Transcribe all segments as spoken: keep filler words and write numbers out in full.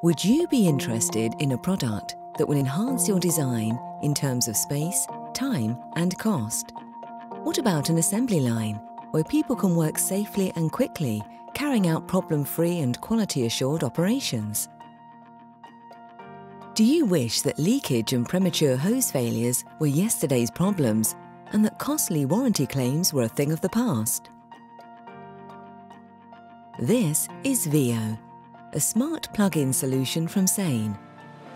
Would you be interested in a product that will enhance your design in terms of space, time, and cost? What about an assembly line where people can work safely and quickly, carrying out problem-free and quality-assured operations? Do you wish that leakage and premature hose failures were yesterday's problems and that costly warranty claims were a thing of the past? This is W E O, a smart plug-in solution from C E J N.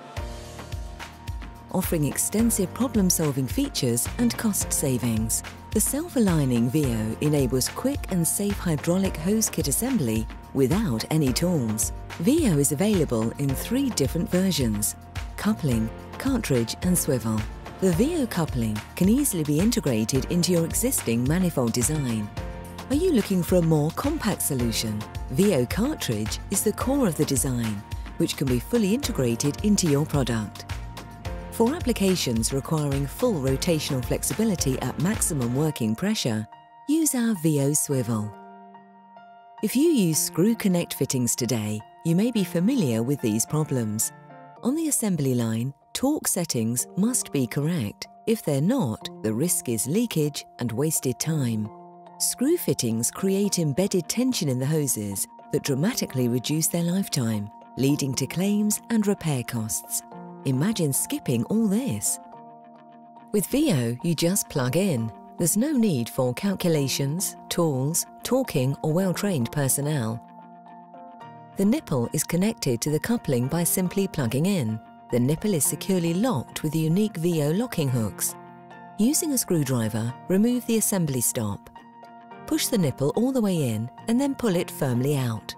Offering extensive problem-solving features and cost savings, the self-aligning W E O enables quick and safe hydraulic hose kit assembly without any tools. W E O is available in three different versions: coupling, cartridge and swivel. The W E O coupling can easily be integrated into your existing manifold design. Are you looking for a more compact solution? W E O cartridge is the core of the design, which can be fully integrated into your product. For applications requiring full rotational flexibility at maximum working pressure, use our W E O swivel. If you use screw connect fittings today, you may be familiar with these problems. On the assembly line, torque settings must be correct. If they're not, the risk is leakage and wasted time. Screw fittings create embedded tension in the hoses that dramatically reduce their lifetime, leading to claims and repair costs. Imagine skipping all this. With W E O, you just plug in. There's no need for calculations, tools, torquing, or well-trained personnel. The nipple is connected to the coupling by simply plugging in. The nipple is securely locked with unique W E O locking hooks. Using a screwdriver, remove the assembly stop. Push the nipple all the way in and then pull it firmly out.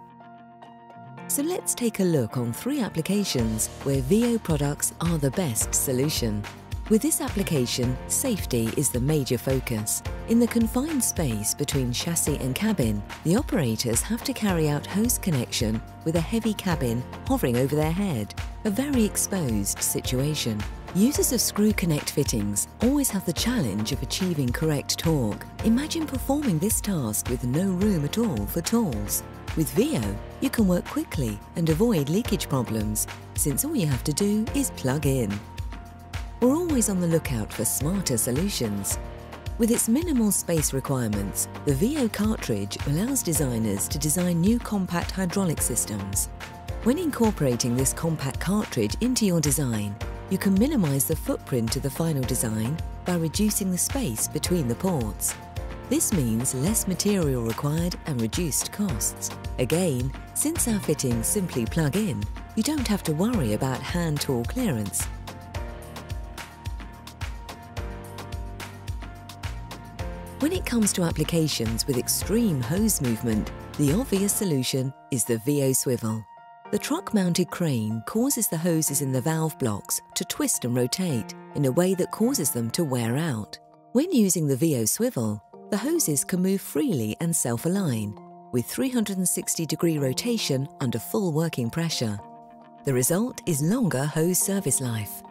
So let's take a look on three applications where W E O products are the best solution. With this application, safety is the major focus. In the confined space between chassis and cabin, the operators have to carry out hose connection with a heavy cabin hovering over their head, a very exposed situation. Users of screw connect fittings always have the challenge of achieving correct torque. Imagine performing this task with no room at all for tools. With W E O, you can work quickly and avoid leakage problems, since all you have to do is plug in. We're always on the lookout for smarter solutions. With its minimal space requirements, the W E O cartridge allows designers to design new compact hydraulic systems. When incorporating this compact cartridge into your design, you can minimize the footprint of the final design by reducing the space between the ports. This means less material required and reduced costs. Again, since our fittings simply plug in, you don't have to worry about hand tool clearance. When it comes to applications with extreme hose movement, the obvious solution is the W E O swivel. The truck-mounted crane causes the hoses in the valve blocks to twist and rotate in a way that causes them to wear out. When using the W E O swivel, the hoses can move freely and self-align, with three hundred sixty degree rotation under full working pressure. The result is longer hose service life.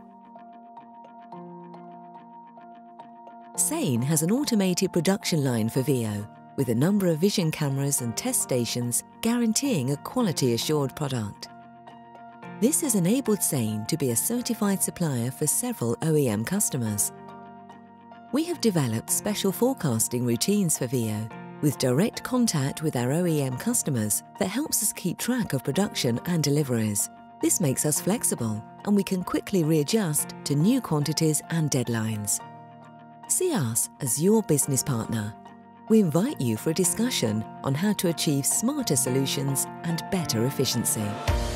C E J N has an automated production line for W E O, with a number of vision cameras and test stations guaranteeing a quality-assured product. This has enabled C E J N to be a certified supplier for several O E M customers. We have developed special forecasting routines for W E O, with direct contact with our O E M customers that helps us keep track of production and deliveries. This makes us flexible, and we can quickly readjust to new quantities and deadlines. See us as your business partner. We invite you for a discussion on how to achieve smarter solutions and better efficiency.